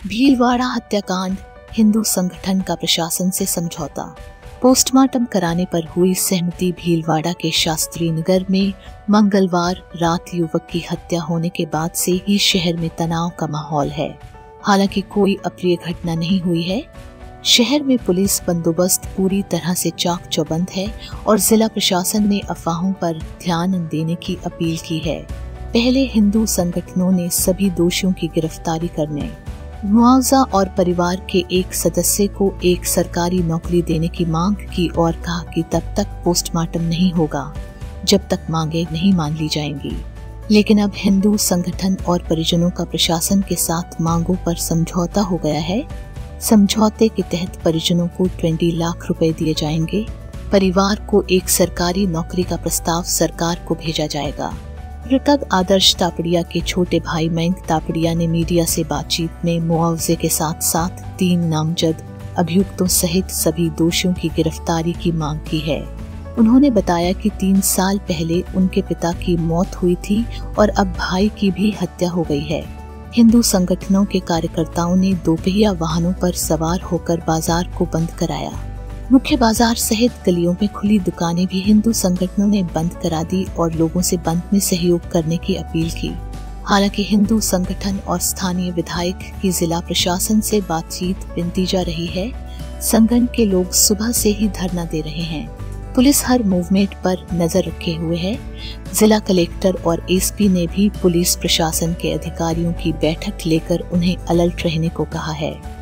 भीलवाड़ा हत्याकांड, हिंदू संगठन का प्रशासन से समझौता। पोस्टमार्टम कराने पर हुई सहमति। भीलवाड़ा के शास्त्री नगर में मंगलवार रात युवक की हत्या होने के बाद से ही शहर में तनाव का माहौल है। हालांकि कोई अप्रिय घटना नहीं हुई है। शहर में पुलिस बंदोबस्त पूरी तरह से चाक चौबंद है और जिला प्रशासन ने अफवाहों पर ध्यान देने की अपील की है। पहले हिंदू संगठनों ने सभी दोषियों की गिरफ्तारी करने, मुआवजा और परिवार के एक सदस्य को एक सरकारी नौकरी देने की मांग की और कहा कि तब तक पोस्टमार्टम नहीं होगा जब तक मांगे नहीं मान ली जाएंगी। लेकिन अब हिंदू संगठन और परिजनों का प्रशासन के साथ मांगों पर समझौता हो गया है। समझौते के तहत परिजनों को 20 लाख रुपए दिए जाएंगे। परिवार को एक सरकारी नौकरी का प्रस्ताव सरकार को भेजा जाएगा। मृतक आदर्श तापड़िया के छोटे भाई मयंक तापड़िया ने मीडिया से बातचीत में मुआवजे के साथ साथ 3 नामजद अभियुक्तों सहित सभी दोषियों की गिरफ्तारी की मांग की है। उन्होंने बताया कि 3 साल पहले उनके पिता की मौत हुई थी और अब भाई की भी हत्या हो गई है। हिंदू संगठनों के कार्यकर्ताओं ने दोपहिया वाहनों पर सवार होकर बाजार को बंद कराया। मुख्य बाजार सहित गलियों में खुली दुकानें भी हिंदू संगठनों ने बंद करा दी और लोगों से बंद में सहयोग करने की अपील की। हालांकि हिंदू संगठन और स्थानीय विधायक की जिला प्रशासन से बातचीत विनती जा रही है। संगठन के लोग सुबह से ही धरना दे रहे हैं। पुलिस हर मूवमेंट पर नजर रखे हुए है। जिला कलेक्टर और एसपी ने भी पुलिस प्रशासन के अधिकारियों की बैठक लेकर उन्हें अलर्ट रहने को कहा है।